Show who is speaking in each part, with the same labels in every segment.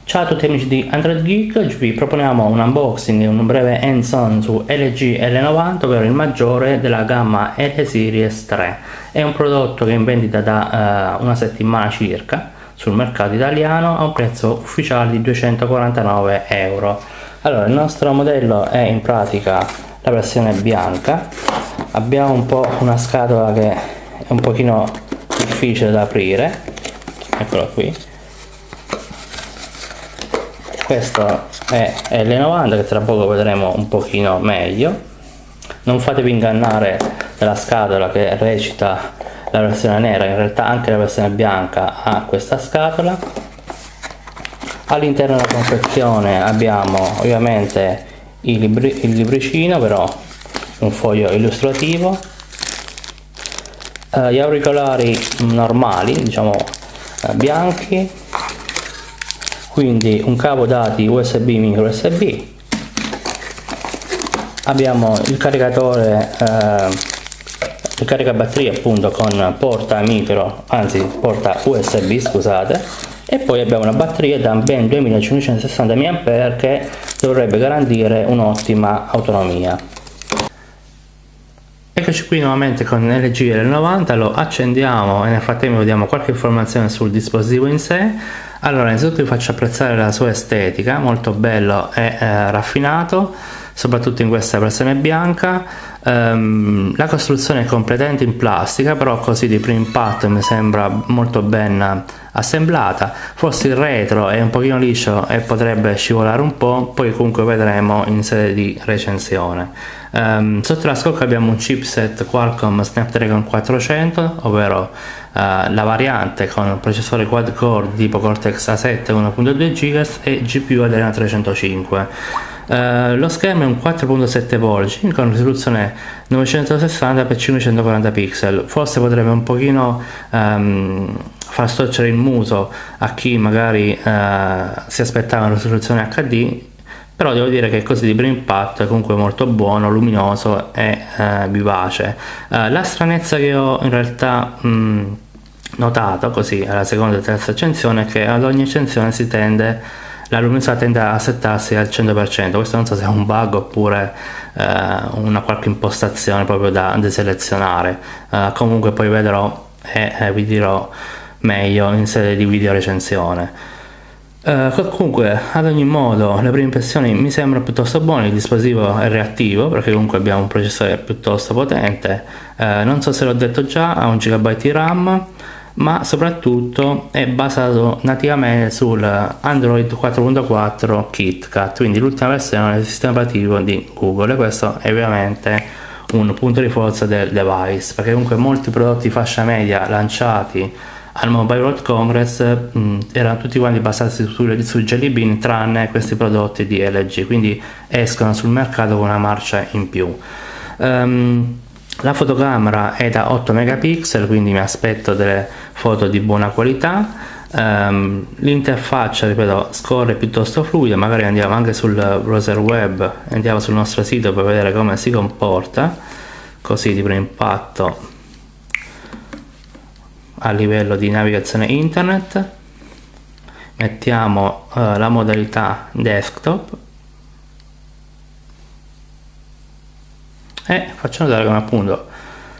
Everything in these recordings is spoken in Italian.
Speaker 1: Ciao a tutti amici di Android Geek, oggi vi proponiamo un unboxing e un breve hands-on su LG L90, ovvero il maggiore della gamma L Series 3. È un prodotto che è in vendita da una settimana circa sul mercato italiano a un prezzo ufficiale di 249 euro. Allora, il nostro modello è in pratica la versione bianca. Abbiamo un po' una scatola che è un pochino difficile da aprire, eccolo qui. Questo è L90 che tra poco vedremo un pochino meglio. Non fatevi ingannare dalla scatola che recita la versione nera, in realtà anche la versione bianca ha questa scatola. All'interno della confezione abbiamo ovviamente il libricino, però un foglio illustrativo, gli auricolari normali, diciamo bianchi, quindi un cavo dati USB micro USB, abbiamo il caricatore, il caricabatterie appunto con porta micro, anzi porta USB scusate, e poi abbiamo una batteria da ben 2560 mAh che dovrebbe garantire un'ottima autonomia. Eccoci qui nuovamente con LG L90, lo accendiamo e nel frattempo vediamo qualche informazione sul dispositivo in sé. Allora, innanzitutto vi faccio apprezzare la sua estetica, molto bello e raffinato, soprattutto in questa versione bianca. La costruzione è completamente in plastica, però così di primo impatto mi sembra molto ben assemblata. Forse il retro è un pochino liscio e potrebbe scivolare un po', poi comunque vedremo in sede di recensione. Sotto la scocca abbiamo un chipset Qualcomm Snapdragon 400, ovvero la variante con processore quad core tipo Cortex A7 1.2 GHz e GPU Adreno 305. Lo schermo è un 4.7 pollici con risoluzione 960x540 pixel. Forse potrebbe un pochino far storcere il muso a chi magari si aspettava una risoluzione HD, però devo dire che così di primo impatto è comunque molto buono, luminoso e vivace. La stranezza che ho in realtà notato così alla seconda e terza accensione è che ad ogni accensione la luminosità tende a settarsi al 100%. Questo non so se è un bug oppure una qualche impostazione proprio da deselezionare. Comunque poi vedrò e vi dirò meglio in sede di video recensione. Comunque ad ogni modo le prime impressioni mi sembrano piuttosto buone. Il dispositivo è reattivo perché comunque abbiamo un processore piuttosto potente, non so se l'ho detto già, ha 1 GB di RAM, ma soprattutto è basato nativamente sul Android 4.4 KitKat, quindi l'ultima versione del sistema operativo di Google, e questo è ovviamente un punto di forza del device, perché comunque molti prodotti fascia media lanciati al Mobile World Congress erano tutti quanti basati su Jelly Bean, tranne questi prodotti di LG, quindi escono sul mercato con una marcia in più. La fotocamera è da 8 megapixel, quindi mi aspetto delle foto di buona qualità. L'interfaccia, ripeto, scorre piuttosto fluida. Magari andiamo anche sul browser web, andiamo sul nostro sito per vedere come si comporta, così di primo impatto a livello di navigazione internet. Mettiamo la modalità desktop e faccio notare come appunto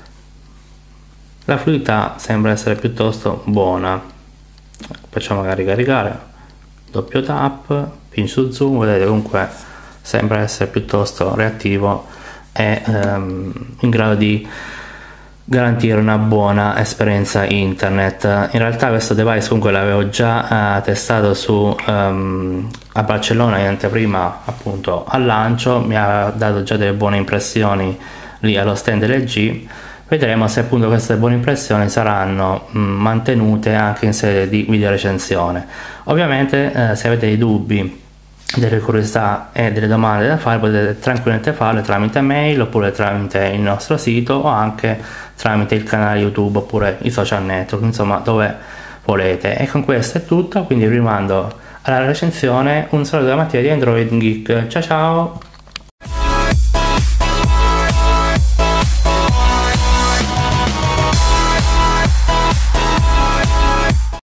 Speaker 1: la fluidità sembra essere piuttosto buona. Facciamo magari caricare, doppio tap, pinch to zoom, vedete comunque sembra essere piuttosto reattivo e in grado di garantire una buona esperienza internet. In realtà questo device comunque l'avevo già testato a Barcellona in anteprima appunto al lancio, mi ha dato già delle buone impressioni lì allo stand LG. Vedremo se appunto queste buone impressioni saranno mantenute anche in sede di video recensione. Ovviamente se avete dei dubbi, delle curiosità e delle domande da fare, potete tranquillamente farle tramite mail oppure tramite il nostro sito o anche tramite il canale YouTube oppure i social network, insomma dove volete. E con questo è tutto, quindi vi rimando alla recensione. Un saluto da Mattia di Android Geek, ciao ciao!